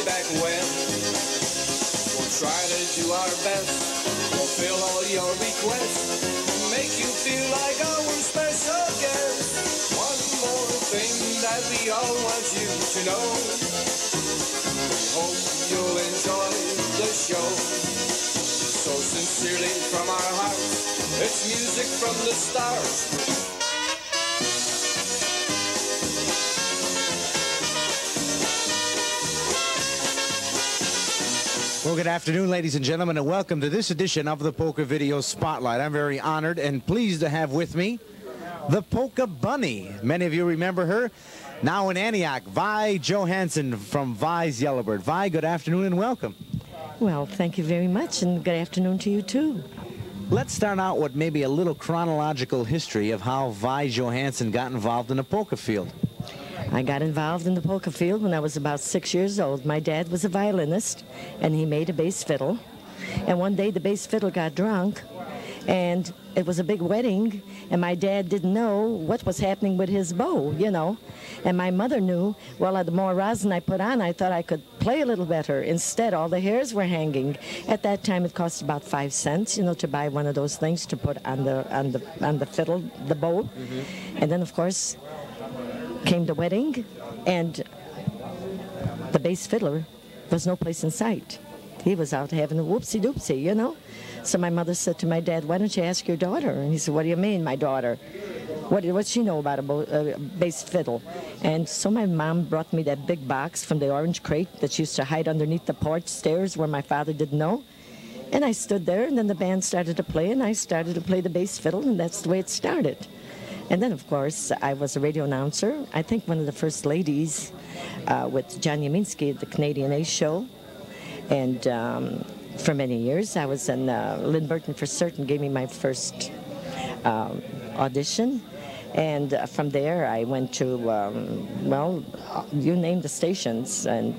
back when. We'll try to do our best, fulfill all your requests, make you feel like our special guest. One more thing that we all want you to know. Hope you'll enjoy the show. So sincerely from our hearts, it's music from the stars. Well, good afternoon, ladies and gentlemen, and welcome to this edition of the Polka Video Spotlight. I'm very honored and pleased to have with me the Polka Bunny. Many of you remember her. Now in Antioch, Vi Johantgen from Vi's Yellowbird. Vi, good afternoon and welcome. Well, thank you very much, and good afternoon to you, too. Let's start out with maybe a little chronological history of how Vi Johantgen got involved in the polka field. I got involved in the polka field when I was about 6 years old. My dad was a violinist, and he made a bass fiddle. And one day the bass fiddle got drunk, and it was a big wedding, and my dad didn't know what was happening with his bow, you know. And my mother knew. Well, the more rosin I put on, I thought I could play a little better. Instead, all the hairs were hanging. At that time, it cost about 5 cents, you know, to buy one of those things to put on the fiddle, the bow. Mm-hmm. And then, of course, came the wedding, and the bass fiddler was no place in sight. He was out having a whoopsie-doopsie, you know. So my mother said to my dad, "Why don't you ask your daughter?" And he said, "What do you mean, my daughter? What's she know about a bass fiddle?" And so my mom brought me that big box from the orange crate that she used to hide underneath the porch stairs where my father didn't know. And I stood there, and then the band started to play, and I started to play the bass fiddle, and that's the way it started. And then, of course, I was a radio announcer. I think one of the first ladies with John Yaminski at the Canadian Ace Show. And for many years, I was in Lynn Burton for Certain gave me my first audition. And from there, I went to, well, you name the stations. And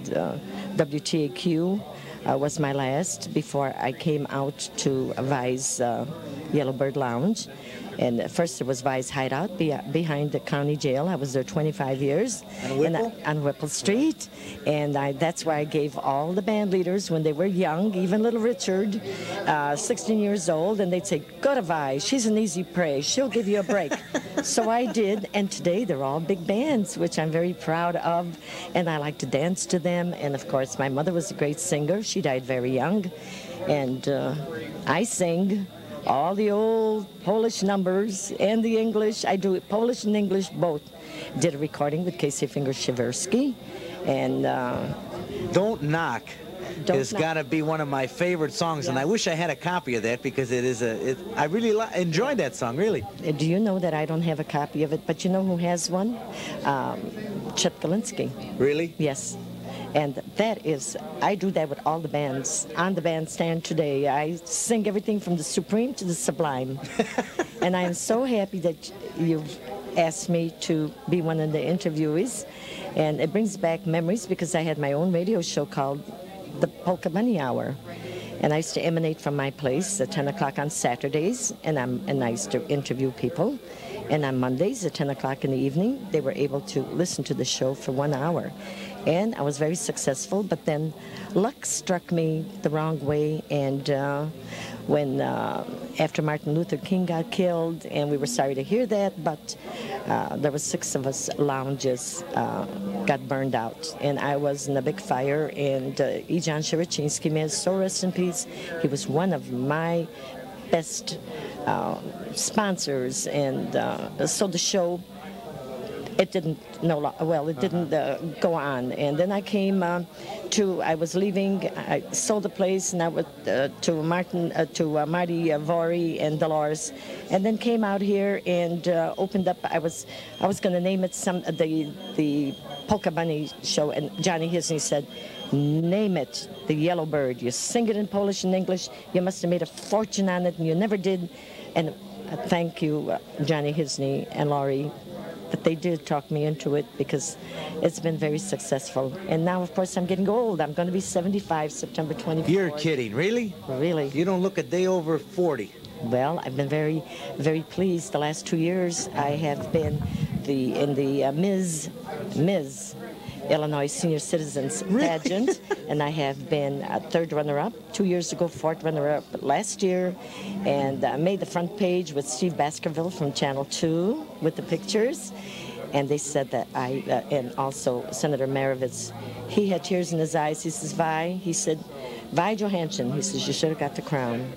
WTAQ was my last before I came out to Vi's Yellowbird Lounge. And first it was Vi's Hideout behind the county jail. I was there 25 years. On Whipple Street. And that's where I gave all the band leaders, when they were young, even little Richard, 16 years old, and they'd say, "Go to Vi, she's an easy prey, she'll give you a break." So I did, and today they're all big bands, which I'm very proud of, and I like to dance to them. And of course, my mother was a great singer. She died very young. And I sing all the old Polish numbers and the English. I do Polish and English both. Did a recording with Casey Finger-Shiversky. And Don't Knock has got to be one of my favorite songs, and I wish I had a copy of that, because it is I really enjoyed that song, really. Do you know that I don't have a copy of it, but you know who has one? Chet Galinsky. Really? Yes. And that is, I do that with all the bands on the bandstand today. I sing everything from the Supreme to the Sublime. And I am so happy that you've asked me to be one of the interviewees. And it brings back memories, because I had my own radio show called the Polka Bunny Hour. And I used to emanate from my place at 10 o'clock on Saturdays, and I used to interview people. And on Mondays at 10 o'clock in the evening, they were able to listen to the show for 1 hour. And I was very successful, but then luck struck me the wrong way. And when after Martin Luther King got killed, and we were sorry to hear that, but there were 6 of us lounges got burned out. And I was in a big fire, and E. John Sherichinsky, may his soul rest in peace, he was one of my best sponsors. And so the show, it didn't go on. And then I came I was leaving. I sold the place, and I went to Marty Vori and Dolores, and then came out here and opened up. I was going to name it the Polka Bunny Show, and Johnny Hisney said, "Name it the Yellowbird. You sing it in Polish and English. You must have made a fortune on it, and you never did." And thank you, Johnny Hisney and Laurie, that they did talk me into it, because it's been very successful. And now, of course, I'm getting old. I'm going to be 75 September 24th. You're kidding, really? Really. You don't look a day over 40. Well, I've been very, very pleased. The last 2 years, I have been in the Ms. Illinois Senior Citizens pageant, and I have been a third runner-up 2 years ago, fourth runner-up last year, and made the front page with Steve Baskerville from Channel 2 with the pictures. And they said that and also Senator Marovitz, he had tears in his eyes. He says, Vi, he said, Vi Johantgen, he says, you should have got the crown.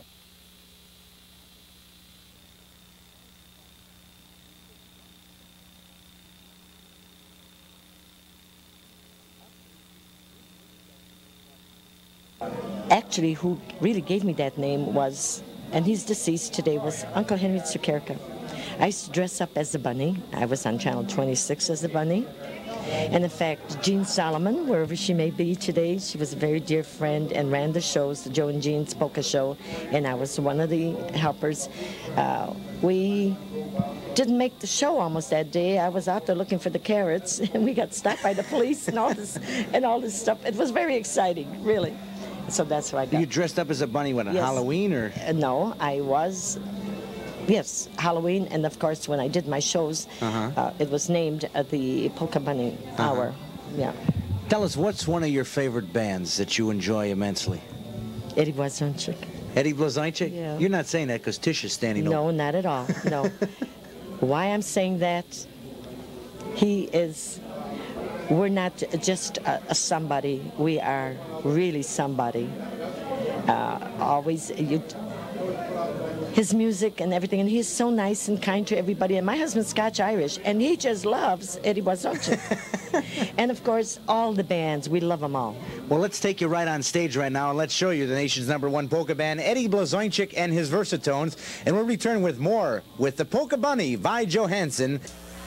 Actually, who really gave me that name was, and he's deceased today, was Uncle Henry Zuckerka. I used to dress up as a bunny. I was on Channel 26 as a bunny. And in fact, Jean Solomon, wherever she may be today, she was a very dear friend and ran the shows, the Joe and Jean's Polka Show, and I was one of the helpers. We didn't make the show almost that day. I was out there looking for the carrots, and we got stopped by the police and all this stuff. It was very exciting, really. So that's why I got. You dressed up as a bunny when, on Halloween, or? No, I was. Yes, Halloween, and of course when I did my shows, it was named the Polka Bunny Hour. Yeah. Tell us, what's one of your favorite bands that you enjoy immensely? Eddie Blazonczyk. Eddie Blazonczyk? Yeah. You're not saying that because Tish is standing over. No, not at all. No. Why I'm saying that? He is. We're not just a somebody. We are really somebody. Always his music and everything, and he's so nice and kind to everybody. And my husband's Scotch-Irish, and he just loves Eddie Blazonczyk. And of course, all the bands, we love them all. Well, let's take you right on stage right now, and let's show you the nation's #1 polka band, Eddie Blazonczyk and his Versatones. And we'll return with more with the Polka Bunny, Vi Johantgen.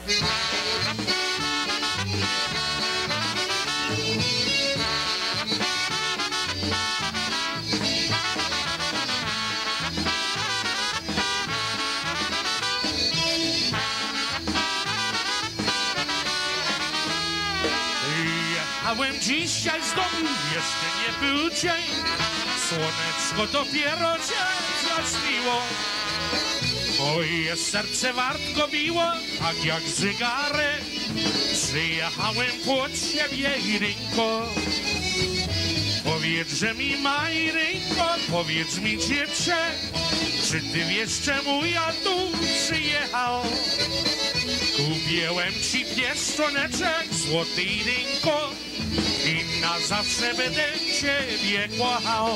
Jechałem dzisiaj z domu, jeszcze nie był dzień. Słoneczko dopiero się zaśniło. Moje serce wartko biło, tak jak zegarek. Przyjechałem pod ciebie, Irynko. Powiedz mi, Irynko, powiedz mi, dziewczę, czy ty wiesz, czemu ja tu przyjechał? Kupiłem ci pieszczoneczek, złoty Irynko, i na zawsze będę ciebie kochał.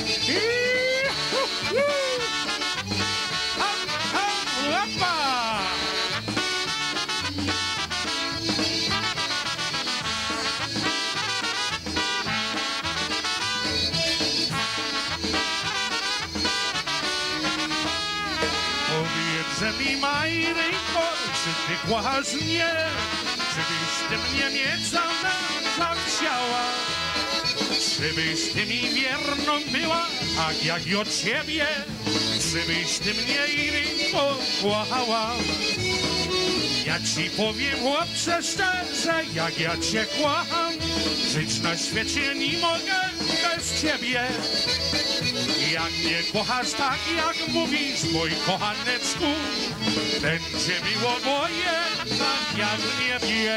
Powiedz mi, Irynko, czy ty kochasz mnie? Czy byś ty mnie mieć za męża chciała? Czy byś ty mi wierną była, tak jak i od ciebie? Czy byś ty mnie, Irynko, kochała? Ja ci powiem, chłopcze, szczerze, jak ja cię kocham. Żyć na świecie nie mogę bez ciebie. Jak mnie kochasz tak, jak mówisz, mój kochaneczku, będzie miło moje, tak jak w niebie.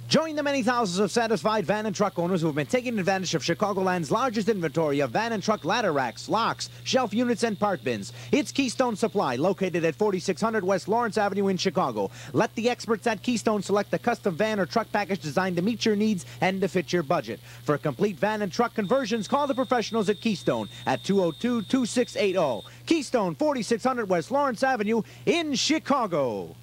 Join the many thousands of satisfied van and truck owners who have been taking advantage of Chicagoland's largest inventory of van and truck ladder racks, locks, shelf units, and part bins. It's Keystone Supply, located at 4600 West Lawrence Avenue in Chicago. Let the experts at Keystone select the custom van or truck package designed to meet your needs and to fit your budget. For complete van and truck conversions, call the professionals at Keystone at 202-2680. Keystone, 4600 West Lawrence Avenue in Chicago.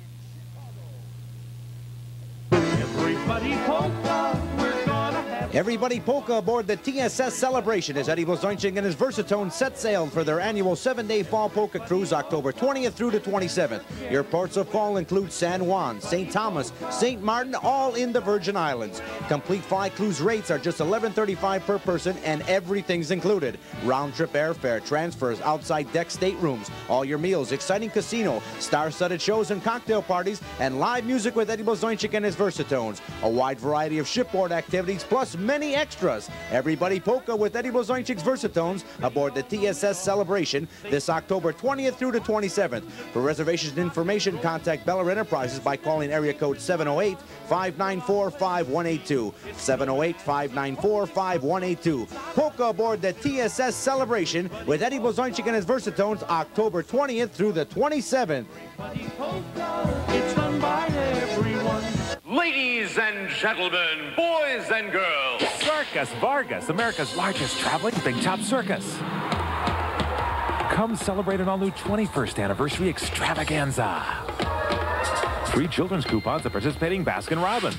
Everybody polka, we're gonna have Everybody polka aboard the TSS Celebration as Eddie Blazonczyk and his Versatone set sail for their annual 7-day fall polka cruise October 20th through the 27th. Your ports of call include San Juan, St. Thomas, St. Martin, all in the Virgin Islands. Complete fly cruise rates are just $11.35 per person and everything's included. Round-trip airfare, transfers, outside deck staterooms, all your meals, exciting casino, star-studded shows and cocktail parties, and live music with Eddie Blazonczyk and his Versatones. A wide variety of shipboard activities plus many extras. Everybody polka with Eddie Blazonczyk's Versatones aboard the TSS Celebration this October 20th through the 27th. For reservations and information, contact Beller Enterprises by calling area code 708-594-5182. 708-594-5182. Polka aboard the TSS Celebration with Eddie Blazonczyk and his Versatones October 20th through the 27th. it's done by everyone. Ladies and gentlemen, boys and girls, Circus Vargas, America's largest traveling big top circus. Come celebrate an all-new 21st anniversary extravaganza. Free children's coupons at participating Baskin-Robbins.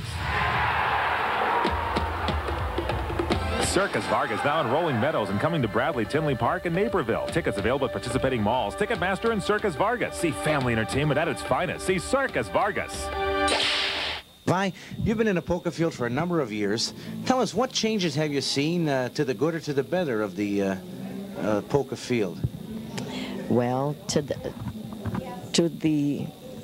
Circus Vargas now in Rolling Meadows and coming to Bradley, Tinley Park, and Naperville. Tickets available at participating malls. Ticketmaster and Circus Vargas. See family entertainment at its finest. See Circus Vargas. Vi, you've been in a polka field for a number of years. Tell us, what changes have you seen to the good or to the better of the polka field? Well, to the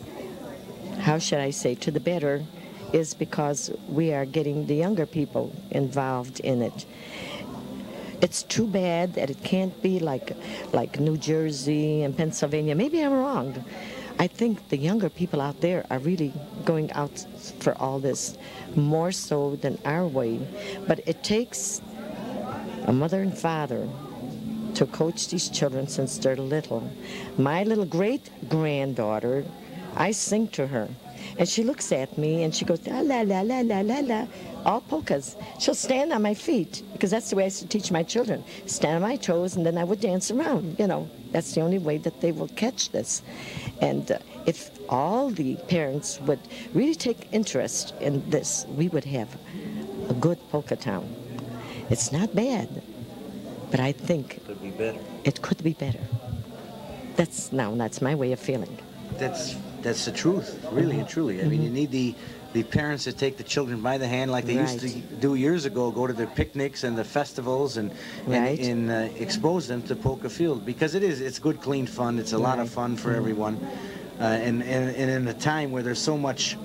how should I say, to the better is because we are getting the younger people involved in it. It's too bad that it can't be like New Jersey and Pennsylvania. Maybe I'm wrong. I think the younger people out there are really going out for all this more so than our way. But it takes a mother and father to coach these children since they're little. My little great-granddaughter, I sing to her, and she looks at me and she goes, la, la, la, la, la, la, la, all polkas. She'll stand on my feet, because that's the way I used to teach my children. Stand on my toes, and then I would dance around, you know. That's the only way that they will catch this. And if all the parents would really take interest in this, we would have a good polka town. It's not bad, but I think Could be better. it could be better. That's my way of feeling. That's the truth, really and truly. I mean, you need the parents to take the children by the hand like they used to do years ago, go to the picnics and the festivals and expose them to polka field, because it's good, clean fun. It's a lot of fun for everyone. And in a time where there's so much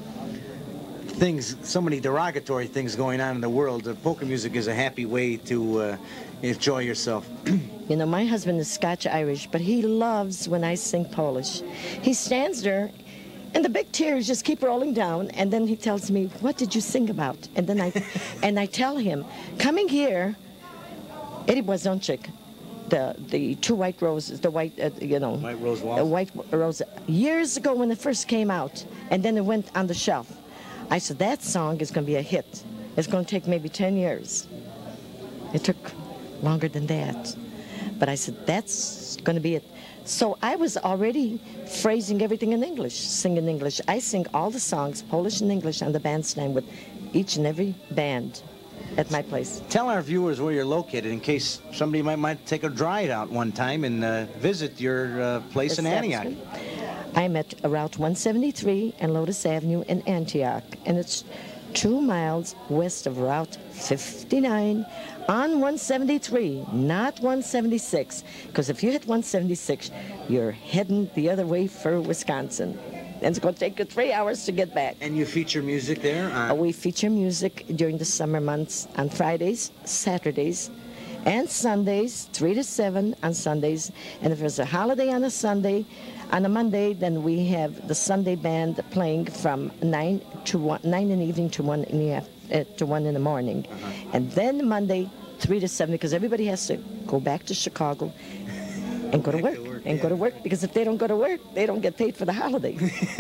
so many derogatory things going on in the world, polka music is a happy way to enjoy yourself. You know, my husband is Scotch-Irish, but he loves when I sing Polish. He stands there, and the big tears just keep rolling down, and then he tells me, what did you sing about? And then I tell him, coming here, Eddie Blazonczyk, the two white roses, the white, White Rose Waltz. White Rose, years ago when it first came out, and then it went on the shelf. I said, that song is going to be a hit. It's going to take maybe 10 years. It took longer than that. But I said, that's going to be it. So I was already phrasing everything in English, singing English. I sing all the songs, Polish and English, on the bandstand with each and every band at my place. Tell our viewers where you're located in case somebody might take a ride out one time and visit your place in Antioch. I'm at Route 173 and Lotus Avenue in Antioch, and it's 2 miles west of Route 59 on 173, not 176, because if you hit 176, you're heading the other way for Wisconsin. And it's going to take you 3 hours to get back. And you feature music there? We feature music during the summer months on Fridays, Saturdays, and Sundays, 3 to 7 on Sundays. And if there's a holiday on a Sunday, On a Monday, then we have the Sunday band playing from 9 in the evening to 1 in the morning. And then Monday, 3 to 7, because everybody has to go back to Chicago and go to work. Because if they don't go to work, they don't get paid for the holiday.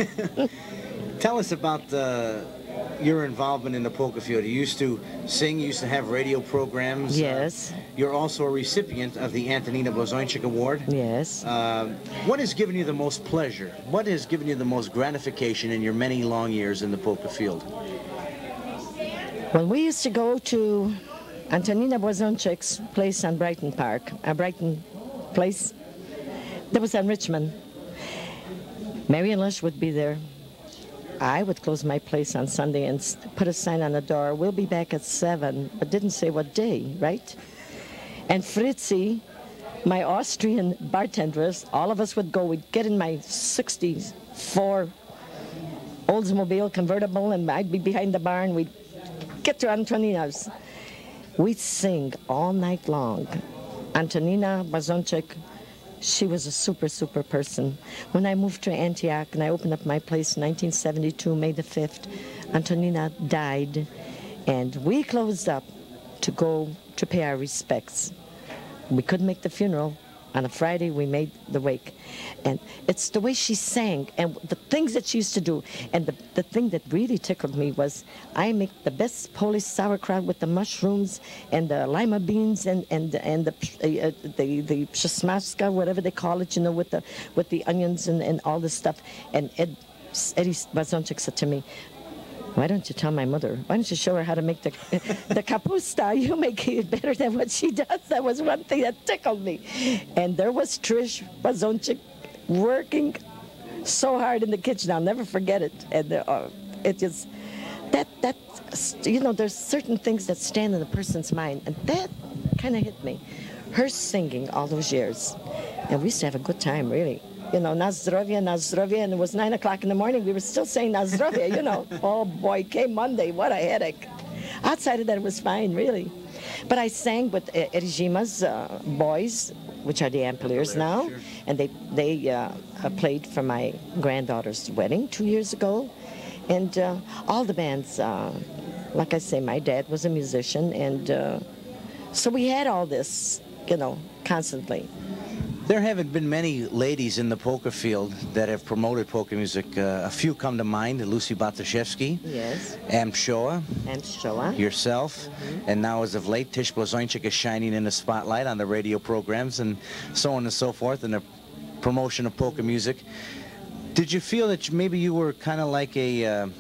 Tell us about your involvement in the polka field. You used to sing, you used to have radio programs. Yes. You're also a recipient of the Antonina Blazonczyk Award. Yes. What has given you the most pleasure? What has given you the most gratification in your many long years in the polka field? When we used to go to Antonina Blazonczyk's place on Brighton Park, Brighton Place, that was on Richmond. Marion Lush would be there. I would close my place on Sunday and put a sign on the door, we'll be back at 7, but didn't say what day, right? And Fritzi, my Austrian bartenders, all of us would go, we'd get in my 64 Oldsmobile convertible, and I'd be behind the bar, and we'd get to Antonina's. We'd sing all night long. Antonina Blazonczyk, she was a super person. When I moved to Antioch and I opened up my place in 1972, May the 5th, Antonina died, and we closed up to go to pay our respects. We couldn't make the funeral. On a Friday, we made the wake. And it's the way she sang and the things that she used to do. And the thing that really tickled me was I make the best Polish sauerkraut with the mushrooms and the lima beans and the przesmażka, whatever they call it, you know, with the onions and all this stuff. And Eddie Blazonczyk said to me, why don't you tell my mother? Why don't you show her how to make the kapusta? You make it better than what she does. That was one thing that tickled me. And there was Trish Blazonczyk working so hard in the kitchen. I'll never forget it. And it just, you know, there's certain things that stand in a person's mind. And that kind of hit me. Her singing all those years. And we used to have a good time, really. You know, na zdrowie, and it was 9 o'clock in the morning. We were still saying na zdrowie, you know. Oh boy, came Monday, what a headache. Outside of that, it was fine, really. But I sang with Erijima's boys, which are the Ampliers now, sure. And they played for my granddaughter's wedding 2 years ago. And all the bands, like I say, my dad was a musician, and so we had all this, you know, constantly. There haven't been many ladies in the polka field that have promoted polka music. A few come to mind: Lucy Batashevsky, yes, Am Shoa, yourself, and now as of late, Tish Blazonczyk is shining in the spotlight on the radio programs and so on and so forth in the promotion of polka music. Did you feel that maybe you were kind of like a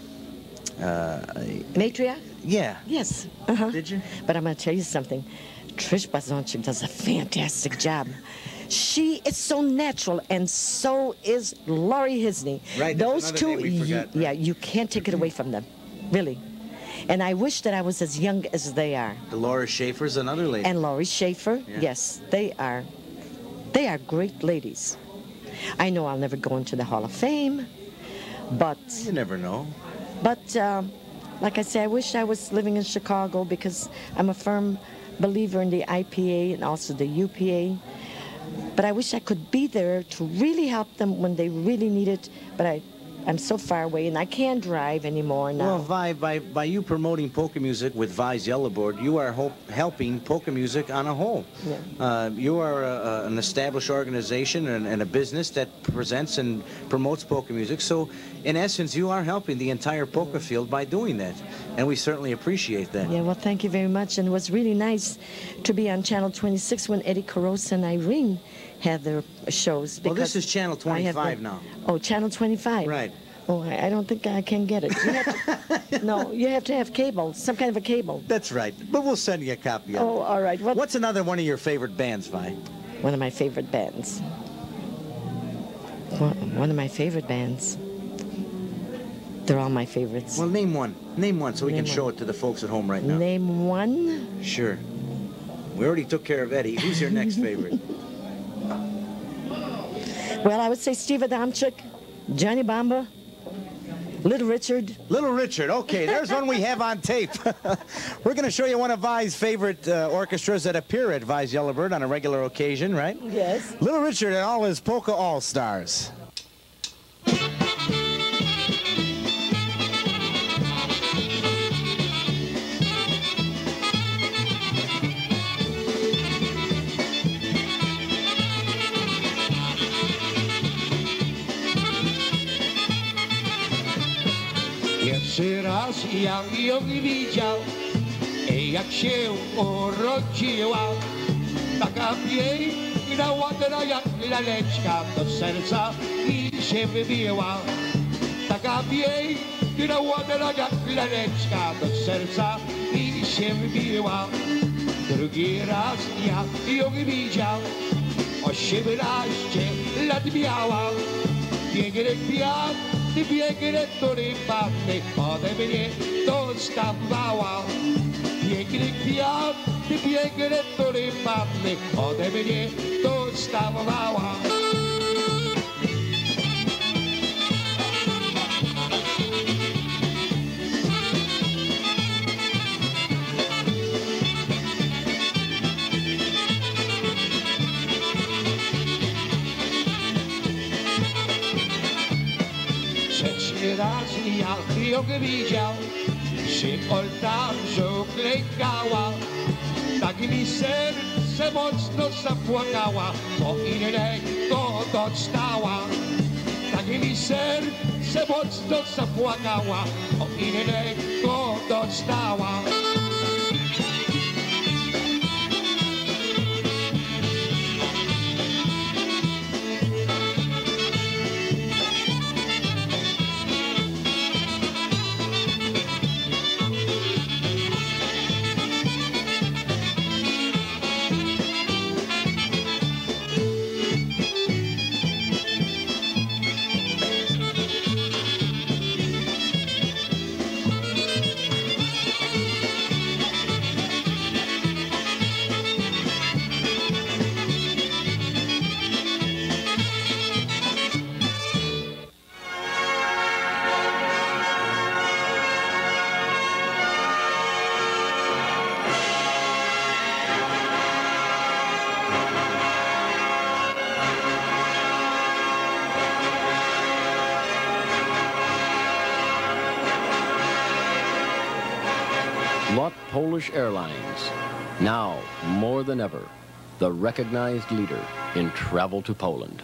matriarch? Yeah. Yes. Did you? But I'm going to tell you something. Trish Blazonczyk does a fantastic job. She is so natural, and so is Laurie Hisney. Right, those two, we forgot, right? Yeah, you can't take it away from them, really. And I wish that I was as young as they are. The Laura Schaefer's another lady. And Laurie Schaefer, yeah. Yes, they are great ladies. I know I'll never go into the Hall of Fame, but you never know. But like I say, I wish I was living in Chicago, because I'm a firm believer in the IPA and also the UPA. But I wish I could be there to really help them when they really need it. But I'm so far away, and I can't drive anymore now. Well, Vi, by you promoting polka music with Vi's Yellow Board, you are helping polka music on a whole. Yeah. You are an established organization and a business that presents and promotes polka music. So, in essence, you are helping the entire polka field by doing that. And we certainly appreciate that. Yeah, well, thank you very much. And it was really nice to be on Channel 26 when Eddie Carosa and Irene had their shows. Well, this is Channel 25 now. Oh, Channel 25. Right. Oh, I don't think I can get it. You have to, no, you have to have cable, some kind of a cable. That's right. But we'll send you a copy of it. Oh, all right. What's another one of your favorite bands, Vi? One of my favorite bands. One of my favorite bands. They're all my favorites. Well, name one. Name one so we can show it to the folks at home right now. Name one? Sure. We already took care of Eddie. Who's your next favorite? Well, I would say Steve Adamczyk, Johnny Bamba, Little Richard. Little Richard. Okay, there's one we have on tape. We're going to show you one of Vi's favorite orchestras that appear at Vi's Yellowbird on a regular occasion, right? Yes. Little Richard and all his polka all-stars. Pierwszy raz jak ją widział, jak się urodziła, taka piękna, ładna jak laleczka, do serca mi się wybiła. Taka piękna, ładna jak laleczka, do serca mi się wybiła. Drugi raz jak ją widział, 18 lat miała. Piękne kwiaty, piękne tulipanny ode mnie dostawała. Piękne kwiaty, piękne tulipanny ode mnie dostawała. Trzeci raz jak ją widział, przy ołtarzu klękała. Tak mi serce mocno zapłakała, bo innego dostała. Tak mi serce mocno zapłakała, bo innego dostała. LOT Polish Airlines, now more than ever, the recognized leader in travel to Poland.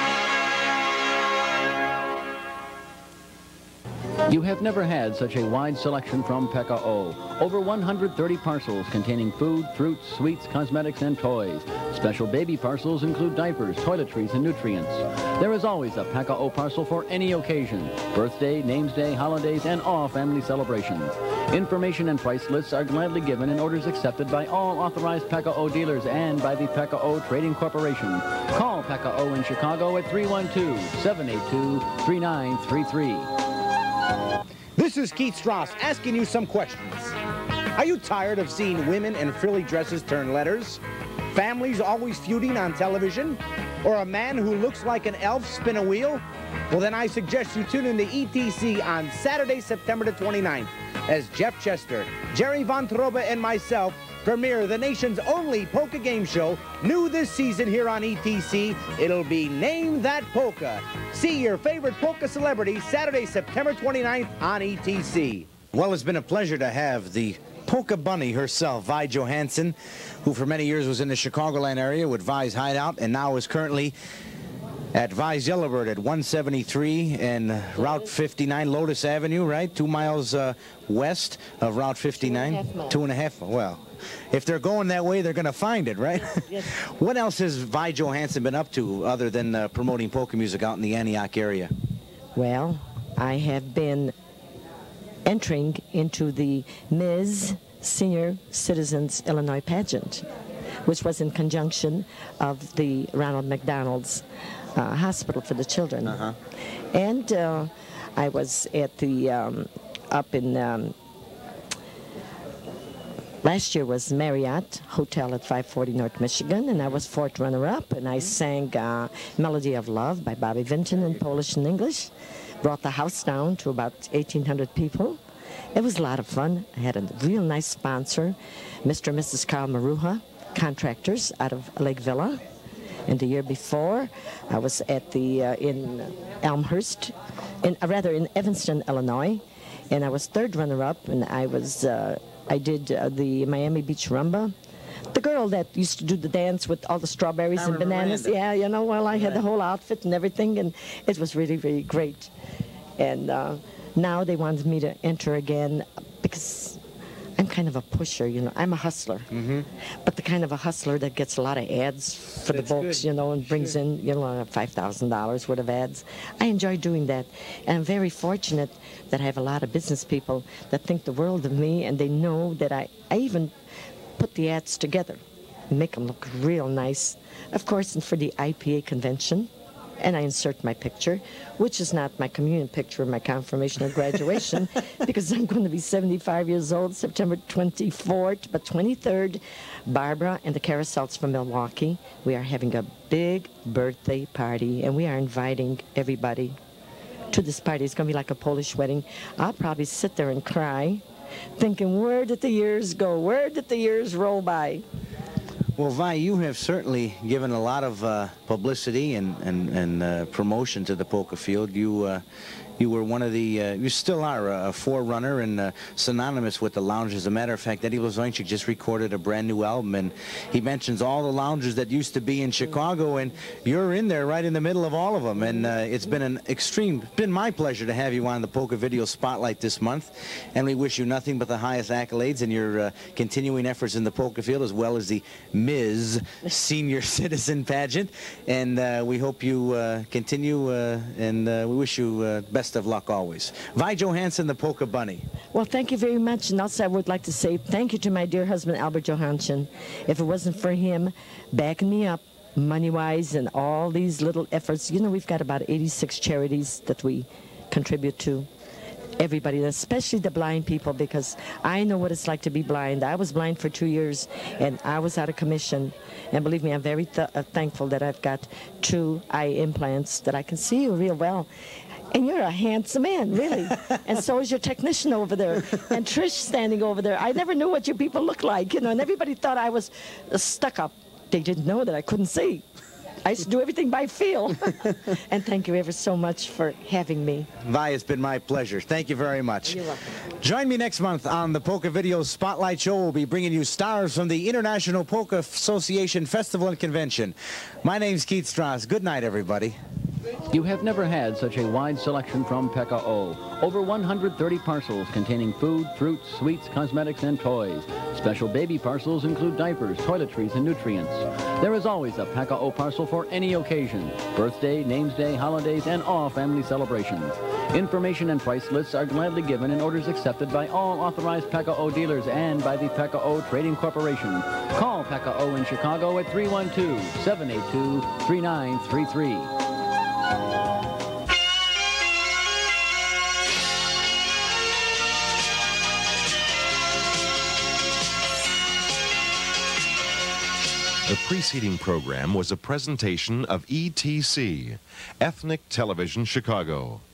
You have never had such a wide selection from PKO. Over 130 parcels containing food, fruits, sweets, cosmetics, and toys. Special baby parcels include diapers, toiletries, and nutrients. There is always a PKO parcel for any occasion: birthday, names day, holidays, and all family celebrations. Information and price lists are gladly given and orders accepted by all authorized PKO dealers and by the PKO Trading Corporation. Call PKO in Chicago at 312-782-3933. This is Keith Stras asking you some questions. Are you tired of seeing women in frilly dresses turn letters? Families always feuding on television? Or a man who looks like an elf spin a wheel? Well, then I suggest you tune in to ETC on Saturday, September the 29th, as Jeff Chester, Jerry Von Trobe, and myself premiere the nation's only polka game show, new this season here on ETC. It'll be Name That Polka. See your favorite polka celebrity Saturday, September 29th on ETC. Well, it's been a pleasure to have the polka bunny herself, Vi Johantgen, who for many years was in the Chicagoland area with Vi's Hideout and now is currently at Vi's Yellowbird at 173 and Route 59, Lotus Avenue, right? 2 miles west of Route 59. 2.5 miles. 2.5. Well, if they're going that way, they're going to find it, right? Yes. What else has Vi Johantgen been up to other than promoting polka music out in the Antioch area? Well, I have been entering into the Ms. Senior Citizens Illinois pageant, which was in conjunction of the Ronald McDonald's Hospital for the Children. And I was at the, up in, last year was Marriott Hotel at 540 North Michigan, and I was 4th runner-up, and I sang Melody of Love by Bobby Vinton in Polish and English. Brought the house down to about 1,800 people. It was a lot of fun. I had a real nice sponsor, Mr. and Mrs. Carl Maruja, contractors out of Lake Villa. And the year before, I was at the, in Elmhurst, in Evanston, Illinois, and I was 3rd runner-up, and I was, I did the Miami Beach Rumba. The girl that used to do the dance with all the strawberries and bananas. Miranda. Yeah, you know, well, I had the whole outfit and everything, and it was really, really great. And Now they wanted me to enter again because I'm kind of a pusher, you know. I'm a hustler. But the kind of a hustler that gets a lot of ads for the books, you know, and brings in, you know, $5,000 worth of ads. I enjoy doing that. And I'm very fortunate that I have a lot of business people that think the world of me, and they know that I even put the ads together and make them look real nice. Of course, and for the IPA convention, and I insert my picture, which is not my communion picture of my confirmation or graduation, because I'm going to be 75 years old, September 24th, but 23rd. Barbara and the Carousels from Milwaukee, we are having a big birthday party, and we are inviting everybody to this party. It's going to be like a Polish wedding. I'll probably sit there and cry, thinking, where did the years go? Where did the years roll by? Well, Vi, you have certainly given a lot of publicity and promotion to the polka field. You were one of the, you still are a forerunner and synonymous with the lounge. As a matter of fact, Eddie Blazonczyk just recorded a brand new album, and he mentions all the lounges that used to be in Chicago, and you're in there right in the middle of all of them. And it's been it's been my pleasure to have you on the Polka Video Spotlight this month, and we wish you nothing but the highest accolades in your continuing efforts in the polka field, as well as the Ms. Senior Citizen Pageant. And we hope you continue, and we wish you best of luck always. Vi Johantgen, the Polka Bunny. Well, thank you very much. And also I would like to say thank you to my dear husband, Albert Johantgen. If it wasn't for him backing me up money-wise and all these little efforts, you know, we've got about 86 charities that we contribute to. Everybody, especially the blind people, because I know what it's like to be blind. I was blind for 2 years, and I was out of commission. And believe me, I'm very thankful that I've got 2 eye implants that I can see you real well. And you're a handsome man, really. And so is your technician over there. And Trish standing over there. I never knew what you people looked like, you know, and everybody thought I was stuck up. They didn't know that I couldn't see. I used to do everything by feel. And thank you ever so much for having me. Vi, it's been my pleasure. Thank you very much. You're welcome. Join me next month on the Polka Video Spotlight Show. We'll be bringing you stars from the International Polka Association Festival and Convention. My name's Keith Stras. Good night, everybody. You have never had such a wide selection from PKO. Over 130 parcels containing food, fruits, sweets, cosmetics, and toys. Special baby parcels include diapers, toiletries, and nutrients. There is always a PKO parcel for any occasion. Birthday, names day, holidays, and all family celebrations. Information and price lists are gladly given and orders accepted by all authorized PKO dealers and by the PKO Trading Corporation. Call PKO in Chicago at 312-782-3933. The preceding program was a presentation of ETC, Ethnic Television Chicago.